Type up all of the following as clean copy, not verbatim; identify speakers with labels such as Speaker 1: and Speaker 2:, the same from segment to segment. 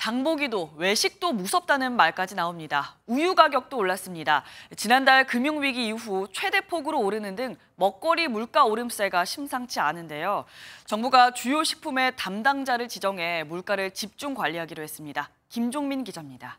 Speaker 1: 장보기도 외식도 무섭다는 말까지 나옵니다. 우유 가격도 올랐습니다. 지난달 금융위기 이후 최대 폭으로 오르는 등 먹거리 물가 오름세가 심상치 않은데요. 정부가 주요 식품의 담당자를 지정해 물가를 집중 관리하기로 했습니다. 김종민 기자입니다.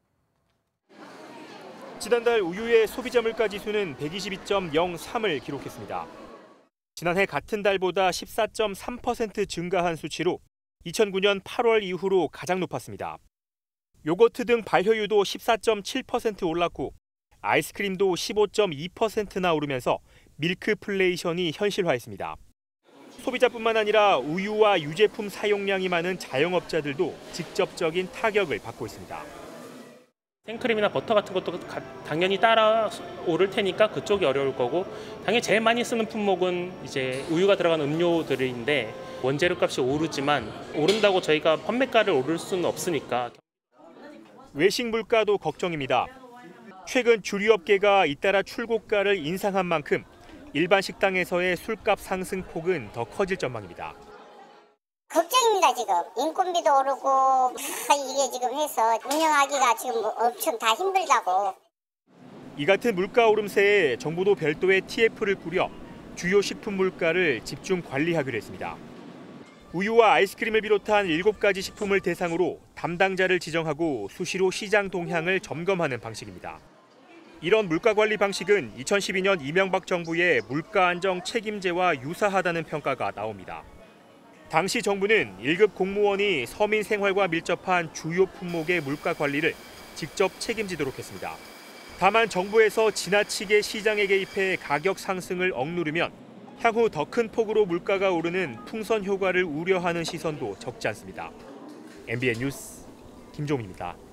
Speaker 2: 지난달 우유의 소비자 물가 지수는 122.03을 기록했습니다. 지난해 같은 달보다 14.3% 증가한 수치로 2009년 8월 이후로 가장 높았습니다. 요거트 등 발효유도 14.7% 올랐고 아이스크림도 15.2%나 오르면서 밀크플레이션이 현실화했습니다. 소비자뿐만 아니라 우유와 유제품 사용량이 많은 자영업자들도 직접적인 타격을 받고 있습니다.
Speaker 3: 생크림이나 버터 같은 것도 당연히 따라 오를 테니까 그쪽이 어려울 거고, 당연히 제일 많이 쓰는 품목은 이제 우유가 들어간 음료들인데 원재료 값이 오르지만 오른다고 저희가 판매가를 오를 수는 없으니까.
Speaker 2: 외식 물가도 걱정입니다. 최근 주류업계가 잇따라 출고가를 인상한 만큼 일반 식당에서의 술값 상승폭은 더 커질 전망입니다.
Speaker 4: 걱정입니다. 지금 인건비도 오르고 이게 지금 해서 운영하기가 지금 엄청 다 힘들다고.
Speaker 2: 이 같은 물가 오름세에 정부도 별도의 TF를 꾸려 주요 식품 물가를 집중 관리하기로 했습니다. 우유와 아이스크림을 비롯한 7가지 식품을 대상으로 담당자를 지정하고 수시로 시장 동향을 점검하는 방식입니다. 이런 물가 관리 방식은 2012년 이명박 정부의 물가 안정 책임제와 유사하다는 평가가 나옵니다. 당시 정부는 1급 공무원이 서민 생활과 밀접한 주요 품목의 물가 관리를 직접 책임지도록 했습니다. 다만 정부에서 지나치게 시장에 개입해 가격 상승을 억누르면 향후 더 큰 폭으로 물가가 오르는 풍선 효과를 우려하는 시선도 적지 않습니다. MBN 뉴스 김종민입니다.